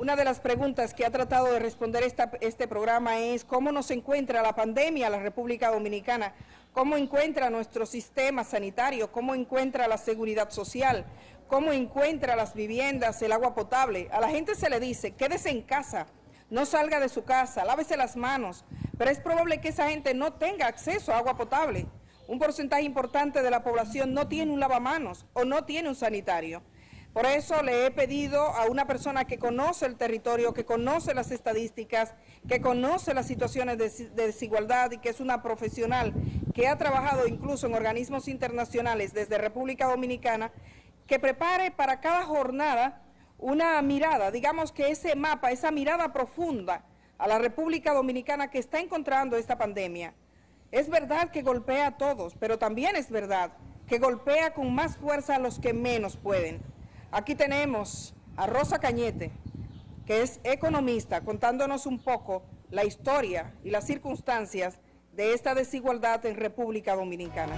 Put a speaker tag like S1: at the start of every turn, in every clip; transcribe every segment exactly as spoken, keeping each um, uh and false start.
S1: Una de las preguntas que ha tratado de responder esta, este programa es cómo nos encuentra la pandemia la República Dominicana, cómo encuentra nuestro sistema sanitario, cómo encuentra la seguridad social, cómo encuentra las viviendas, el agua potable. A la gente se le dice, quédese en casa, no salga de su casa, lávese las manos, pero es probable que esa gente no tenga acceso a agua potable. Un porcentaje importante de la población no tiene un lavamanos o no tiene un sanitario. Por eso le he pedido a una persona que conoce el territorio, que conoce las estadísticas, que conoce las situaciones de, de desigualdad y que es una profesional que ha trabajado incluso en organismos internacionales desde República Dominicana, que prepare para cada jornada una mirada, digamos que ese mapa, esa mirada profunda a la República Dominicana que está encontrando esta pandemia. Es verdad que golpea a todos, pero también es verdad que golpea con más fuerza a los que menos pueden. Aquí tenemos a Rosa Cañete, que es economista, contándonos un poco la historia y las circunstancias de esta desigualdad en República Dominicana.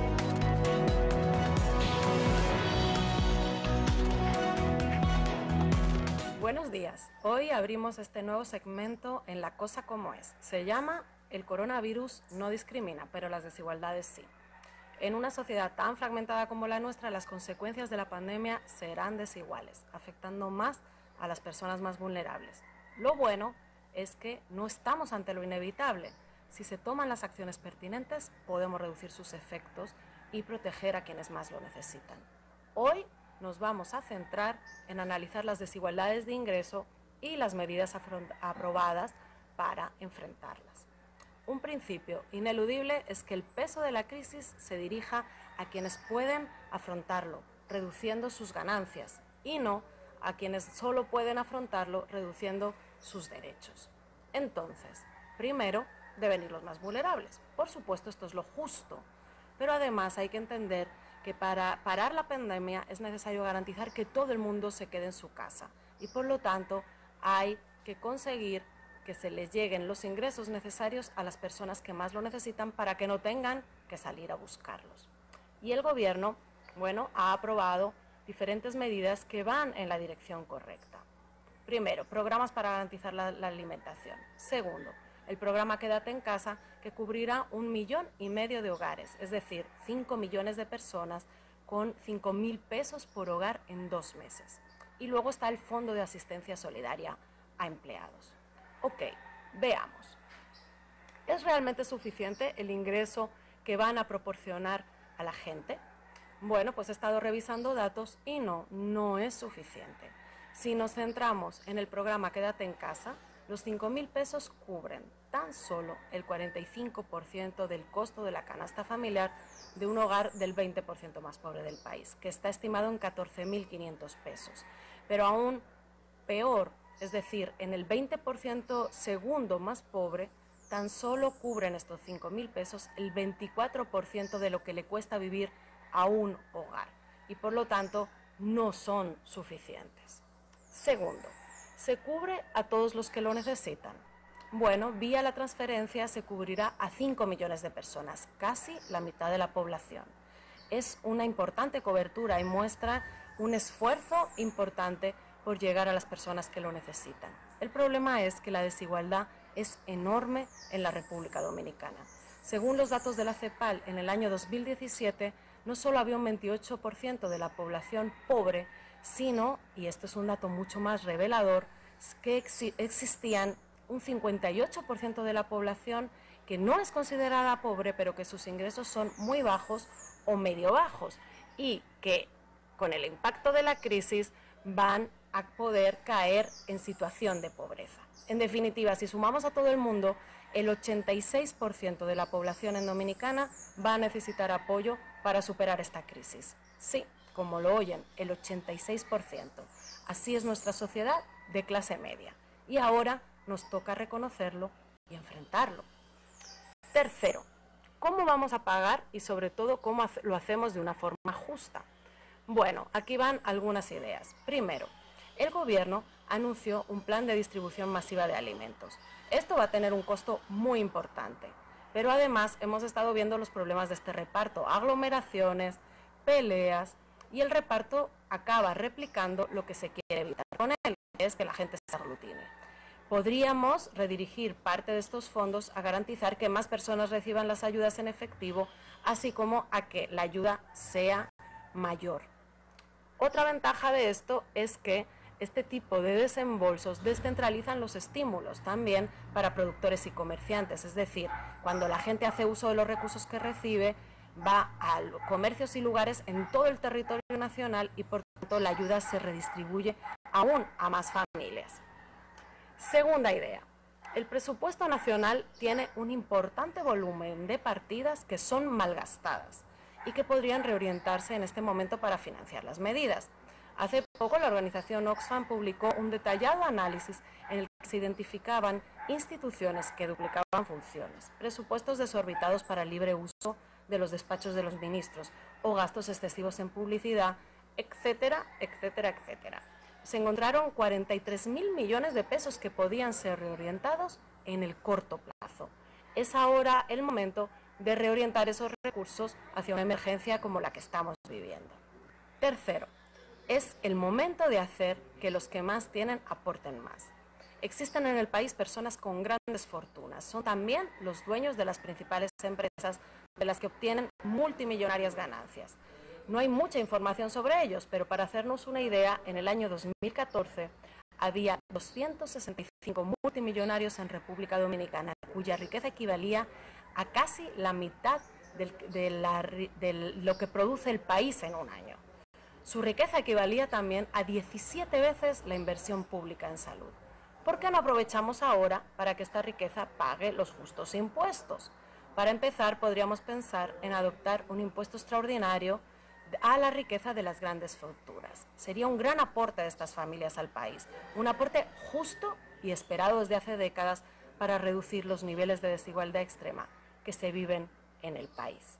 S2: Buenos días. Hoy abrimos este nuevo segmento en La Cosa Como Es. Se llama El coronavirus no discrimina, pero las desigualdades sí. En una sociedad tan fragmentada como la nuestra, las consecuencias de la pandemia serán desiguales, afectando más a las personas más vulnerables. Lo bueno es que no estamos ante lo inevitable. Si se toman las acciones pertinentes, podemos reducir sus efectos y proteger a quienes más lo necesitan. Hoy nos vamos a centrar en analizar las desigualdades de ingreso y las medidas aprobadas para enfrentarlas. Un principio ineludible es que el peso de la crisis se dirija a quienes pueden afrontarlo, reduciendo sus ganancias, y no a quienes solo pueden afrontarlo, reduciendo sus derechos. Entonces, primero deben ir los más vulnerables. Por supuesto, esto es lo justo, pero además hay que entender que para parar la pandemia es necesario garantizar que todo el mundo se quede en su casa, y por lo tanto hay que conseguir que se les lleguen los ingresos necesarios a las personas que más lo necesitan para que no tengan que salir a buscarlos. Y el gobierno, bueno, ha aprobado diferentes medidas que van en la dirección correcta. Primero, programas para garantizar la, la alimentación. Segundo, el programa Quédate en Casa, que cubrirá un millón y medio de hogares, es decir, cinco millones de personas con cinco mil pesos por hogar en dos meses. Y luego está el Fondo de Asistencia Solidaria a Empleados. Ok, veamos. ¿Es realmente suficiente el ingreso que van a proporcionar a la gente? Bueno, pues he estado revisando datos y no, no es suficiente. Si nos centramos en el programa Quédate en Casa, los cinco mil pesos cubren tan solo el cuarenta y cinco por ciento del costo de la canasta familiar de un hogar del veinte por ciento más pobre del país, que está estimado en catorce mil quinientos pesos. Pero aún peor, es decir, en el veinte por ciento segundo más pobre, tan solo cubren estos cinco mil pesos el veinticuatro por ciento de lo que le cuesta vivir a un hogar, y por lo tanto no son suficientes. Segundo, ¿se cubre a todos los que lo necesitan? Bueno, vía la transferencia se cubrirá a cinco millones de personas, casi la mitad de la población. Es una importante cobertura y muestra un esfuerzo importante por llegar a las personas que lo necesitan. El problema es que la desigualdad es enorme en la República Dominicana. Según los datos de la CEPAL, en el año dos mil diecisiete no solo había un veintiocho por ciento de la población pobre, sino, y esto es un dato mucho más revelador, que ex existían un cincuenta y ocho por ciento de la población que no es considerada pobre, pero que sus ingresos son muy bajos o medio bajos, y que con el impacto de la crisis van a poder caer en situación de pobreza. En definitiva, si sumamos a todo el mundo, el ochenta y seis por ciento de la población en Dominicana va a necesitar apoyo para superar esta crisis. Sí, como lo oyen, el ochenta y seis por ciento. Así es nuestra sociedad de clase media. Y ahora nos toca reconocerlo y enfrentarlo. Tercero, ¿cómo vamos a pagar y sobre todo cómo lo hacemos de una forma justa? Bueno, aquí van algunas ideas. Primero, el gobierno anunció un plan de distribución masiva de alimentos. Esto va a tener un costo muy importante, pero además hemos estado viendo los problemas de este reparto, aglomeraciones, peleas, y el reparto acaba replicando lo que se quiere evitar. con él, que es que la gente se aglutine. Podríamos redirigir parte de estos fondos a garantizar que más personas reciban las ayudas en efectivo, así como a que la ayuda sea mayor. Otra ventaja de esto es que este tipo de desembolsos descentralizan los estímulos también para productores y comerciantes, es decir, cuando la gente hace uso de los recursos que recibe, va a comercios y lugares en todo el territorio nacional y por tanto la ayuda se redistribuye aún a más familias. Segunda idea, el presupuesto nacional tiene un importante volumen de partidas que son malgastadas y que podrían reorientarse en este momento para financiar las medidas. Hace poco la organización Oxfam publicó un detallado análisis en el que se identificaban instituciones que duplicaban funciones, presupuestos desorbitados para el libre uso de los despachos de los ministros o gastos excesivos en publicidad, etcétera, etcétera, etcétera. Se encontraron cuarenta y tres mil millones de pesos que podían ser reorientados en el corto plazo. Es ahora el momento de reorientar esos recursos hacia una emergencia como la que estamos viviendo. Tercero, es el momento de hacer que los que más tienen aporten más. Existen en el país personas con grandes fortunas, son también los dueños de las principales empresas de las que obtienen multimillonarias ganancias. No hay mucha información sobre ellos, pero para hacernos una idea, en el año dos mil catorce había doscientos sesenta y cinco multimillonarios en República Dominicana, cuya riqueza equivalía a casi la mitad del, de, la, de lo que produce el país en un año. Su riqueza equivalía también a diecisiete veces la inversión pública en salud. ¿Por qué no aprovechamos ahora para que esta riqueza pague los justos impuestos? Para empezar, podríamos pensar en adoptar un impuesto extraordinario a la riqueza de las grandes fortunas. Sería un gran aporte de estas familias al país, un aporte justo y esperado desde hace décadas para reducir los niveles de desigualdad extrema que se viven en el país.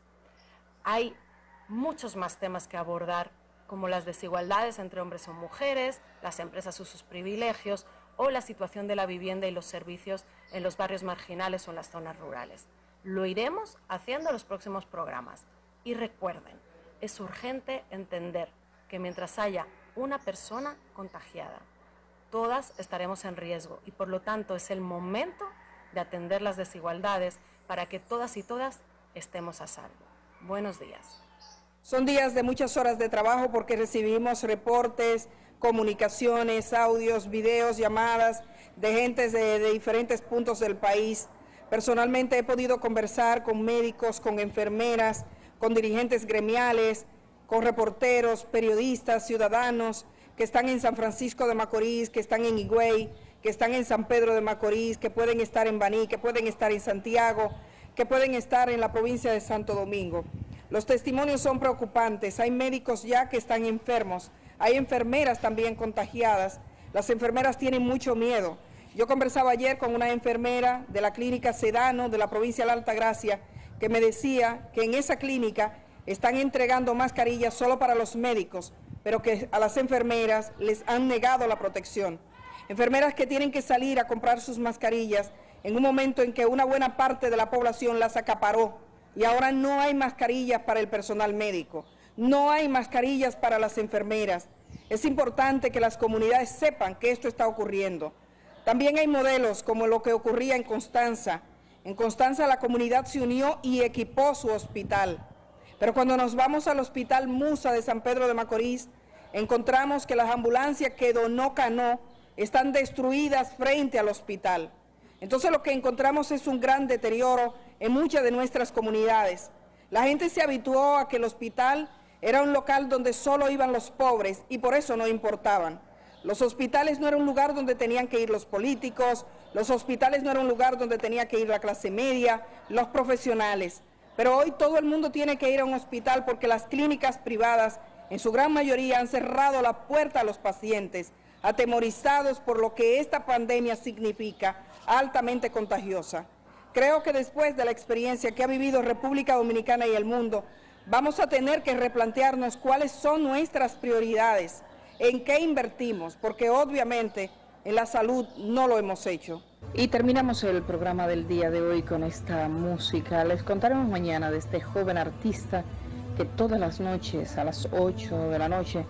S2: Hay muchos más temas que abordar, como las desigualdades entre hombres o mujeres, las empresas y sus privilegios, o la situación de la vivienda y los servicios en los barrios marginales o en las zonas rurales. Lo iremos haciendo en los próximos programas. Y recuerden, es urgente entender que mientras haya una persona contagiada, todas estaremos en riesgo y por lo tanto es el momento de atender las desigualdades para que todas y todas estemos a salvo. Buenos días.
S1: Son días de muchas horas de trabajo porque recibimos reportes, comunicaciones, audios, videos, llamadas de gentes de, de diferentes puntos del país. Personalmente he podido conversar con médicos, con enfermeras, con dirigentes gremiales, con reporteros, periodistas, ciudadanos que están en San Francisco de Macorís, que están en Higüey, que están en San Pedro de Macorís, que pueden estar en Baní, que pueden estar en Santiago, que pueden estar en la provincia de Santo Domingo. Los testimonios son preocupantes, hay médicos ya que están enfermos, hay enfermeras también contagiadas, las enfermeras tienen mucho miedo. Yo conversaba ayer con una enfermera de la clínica Sedano de la provincia de la Altagracia que me decía que en esa clínica están entregando mascarillas solo para los médicos, pero que a las enfermeras les han negado la protección. Enfermeras que tienen que salir a comprar sus mascarillas en un momento en que una buena parte de la población las acaparó y ahora no hay mascarillas para el personal médico, no hay mascarillas para las enfermeras. Es importante que las comunidades sepan que esto está ocurriendo. También hay modelos como lo que ocurría en Constanza. En Constanza la comunidad se unió y equipó su hospital. Pero cuando nos vamos al Hospital Musa de San Pedro de Macorís, encontramos que las ambulancias que donó Cano están destruidas frente al hospital. Entonces lo que encontramos es un gran deterioro en muchas de nuestras comunidades. La gente se habituó a que el hospital era un local donde solo iban los pobres y por eso no importaban. Los hospitales no era un lugar donde tenían que ir los políticos, los hospitales no era un lugar donde tenía que ir la clase media, los profesionales. Pero hoy todo el mundo tiene que ir a un hospital porque las clínicas privadas, en su gran mayoría, han cerrado la puerta a los pacientes, atemorizados por lo que esta pandemia significa, altamente contagiosa. Creo que después de la experiencia que ha vivido República Dominicana y el mundo, vamos a tener que replantearnos cuáles son nuestras prioridades, en qué invertimos, porque obviamente en la salud no lo hemos hecho.
S3: Y terminamos el programa del día de hoy con esta música. Les contaremos mañana de este joven artista que todas las noches a las ocho de la noche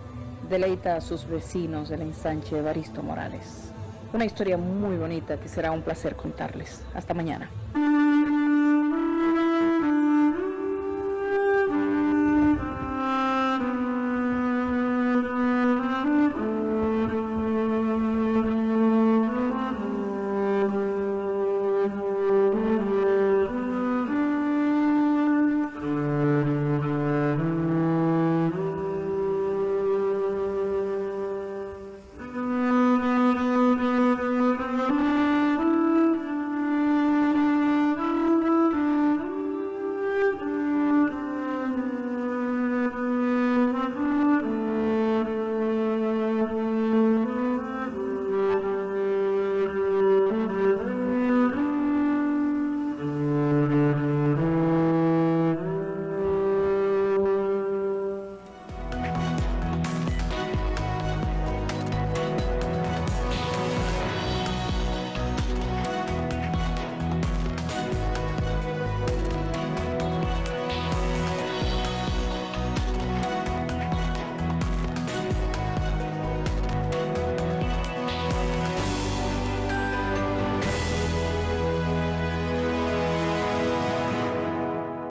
S3: deleita a sus vecinos del ensanche Evaristo Morales. Una historia muy bonita que será un placer contarles. Hasta mañana.